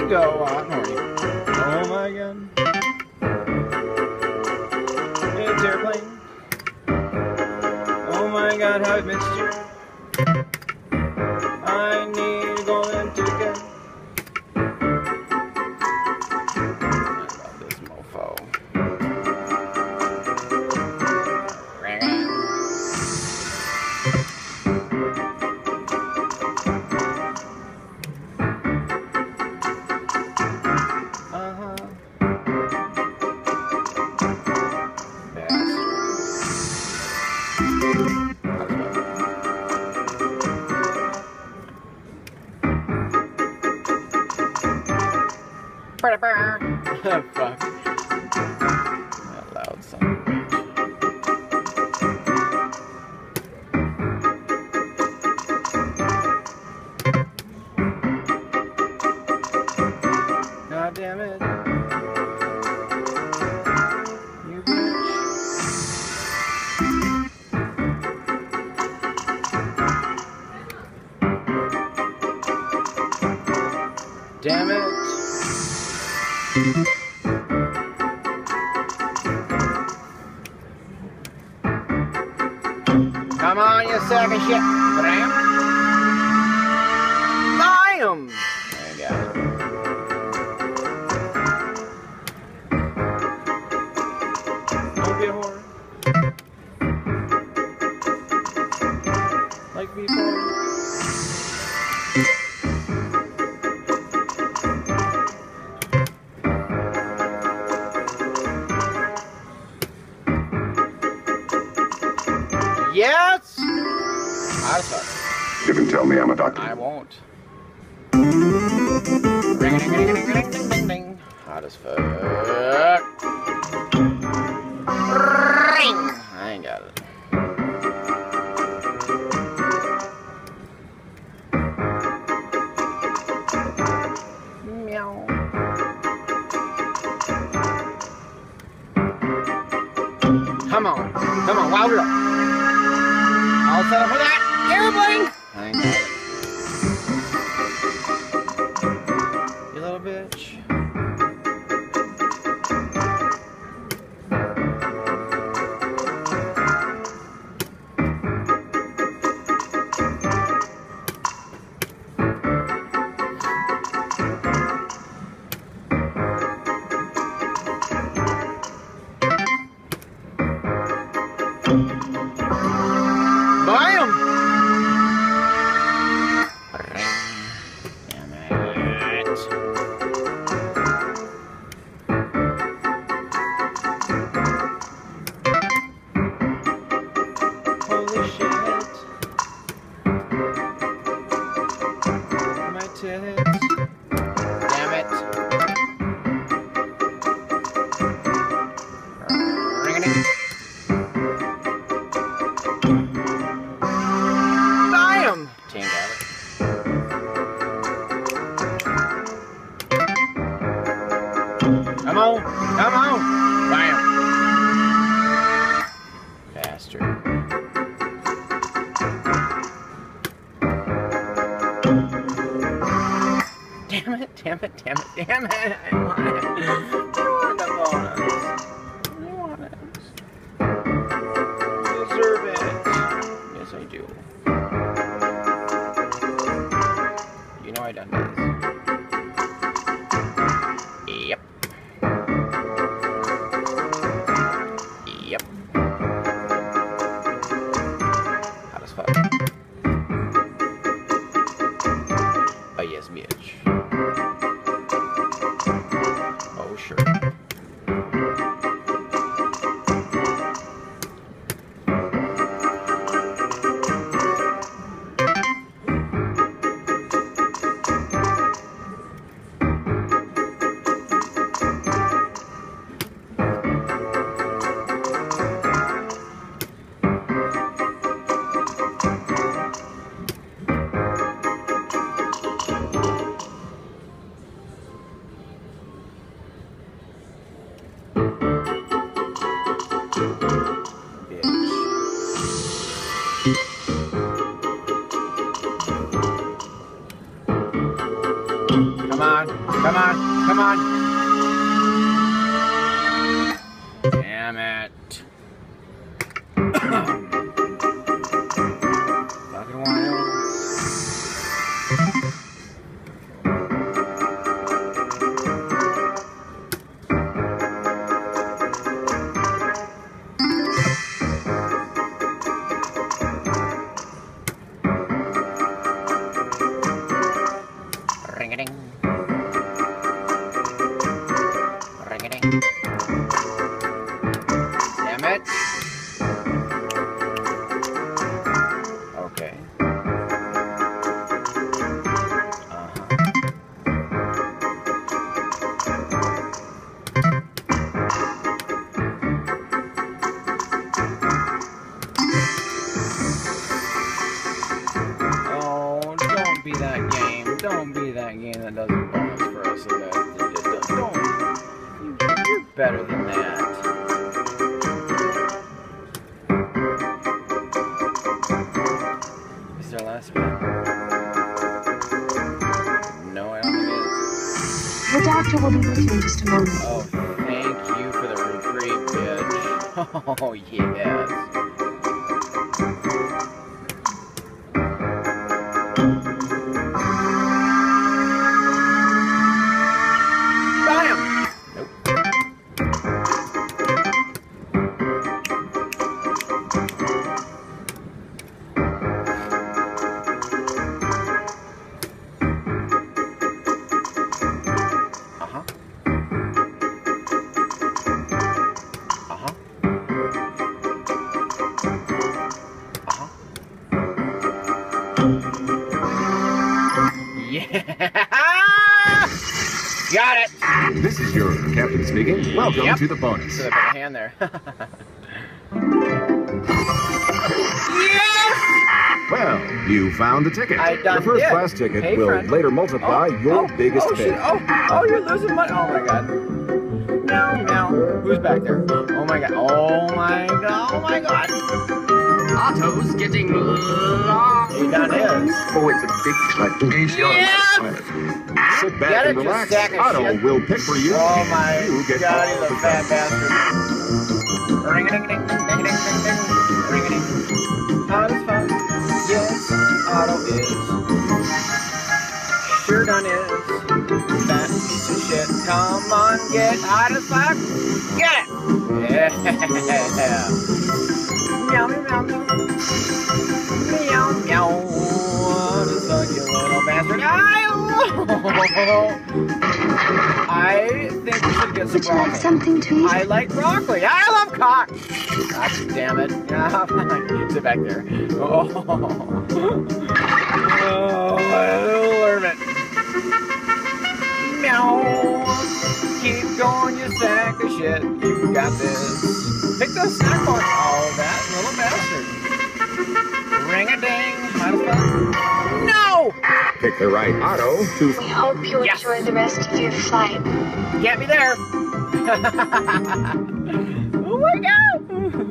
go on, or oh my god. It's airplane. Oh my god, how I've missed you. I need a golden ticket. I love this mofo. Fuck. That loud son of a bitch. God damn it. You bitch. Damn it. Come on, you sack of shit. Bam. Bam! There you go. Don't be a whore. Like before. Yes! Hot as fuck. You can tell me I'm a doctor. I won't. Ring-a-ding-a-ding-a-ding-ding-ding-ding. Hot as fuck. Ring! I ain't got it. Meow. Come on. Come on, louder up. All set up for that. Airplane! I ain't got it. You little bitch. Bam! Damn it. Holy shit. My tits. Damn it. Ring-a-ding. Team got it. Come on! Come on! Bam! Bastard. Damn it, damn it, damn it, damn it! I want it. I want the bonus. I want it. I deserve it. Yes, I do. You know I done this. Yep. Yep. Hot as fuck. Oh yes, bitch. Oh sure. Come on, come on. Damn it. Fucking wild. Ring-a-ding. Ring-a-ding. Damn it. Okay. Oh, don't be that game. Don't be that game that doesn't bonus for us. Don't. You're better than that. Is there a last spin? No, I don't think it is. The doctor will be with you in just a moment. Oh, thank you for the reprieve, bitch. Oh, yes. Bam! Nope. Uh-huh. Uh-huh. Uh-huh. Yeah! Got it! This is your captain speaking. Welcome Yep. to the bonus. So I put a hand there. Yes! Well, you found the ticket. I done The first did. class ticket Hey, will friend. later multiply your biggest oh, pay. shit. Oh, you're losing money. Oh my god. Meow, meow. Who's back there? Oh my god. Oh my god. Oh my god. Otto's getting long. He done is. Oh, it's a big like Yeah! Sit back Get and it, you relax. sack of Otto shit. will pick for you. Oh my You get god, all he's the a fat best. bastard. Ring-a-ding-ding, ding-a-ding-ding-ding. Ring-a-ding. Otto's fun. Yes, Otto is. Sure done is. That piece of shit. Come on, get Otto's fuck. Get it! Yeah. Meow, meow, meow, meow. Meow, meow. Otto's fuck, you little bastard. I think we should get some Would you like broccoli. something to eat? I like broccoli. I love cock. God damn it. Sit back there. Oh, little hermit. Meow. Keep going, you sack of shit. You got this. Pick those snack bars. Oh, that little bastard. Ring-a-ding. How to fuck? No! Pick the right Otto to We hope you Yes. enjoy the rest of your flight. Get me there. Oh my god.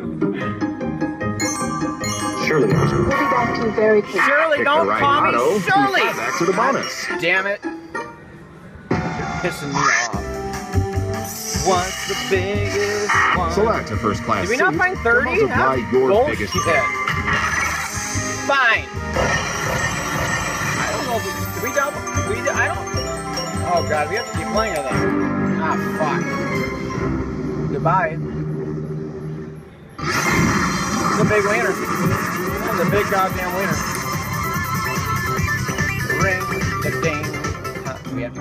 Shirley. We'll be back to you very quickly. Shirley, Pick don't the right call me Otto to Shirley. fly back to the bonus. Damn it. You're pissing me off. What's the biggest one? Select a first class Did we not seat find to 30? multiply That's your bullshit. biggest pay. Fine. I don't know if we, did we double? I don't. Oh god, we have to keep playing it then. Ah, fuck. Goodbye. It's a big winner. It's a big goddamn winner. Ring the ding. We have to.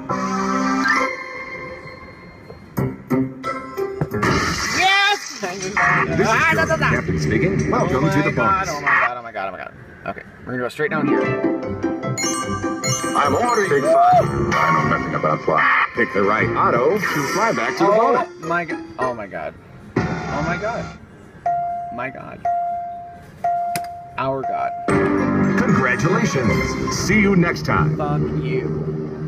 Yes! This is your captain speaking. Welcome to the bonus. Oh my god, oh my god, oh my god. Okay, we're gonna go straight down here. I'm ordering Big Five. I know nothing about flying. Pick the right Otto to fly back to the bonus. Oh my god. Oh my god. Oh my god. My god. Our god. Congratulations. See you next time. Fuck you.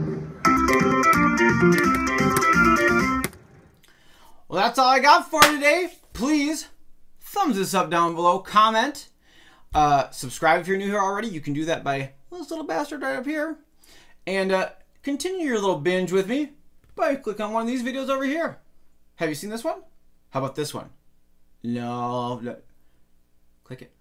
Well, that's all I got for today. Please, thumbs this up down below. Comment. Subscribe if you're new here already. You can do that by this little bastard right up here. And Continue your little binge with me by clicking on one of these videos over here. Have you seen this one? How about this one? No. Click it.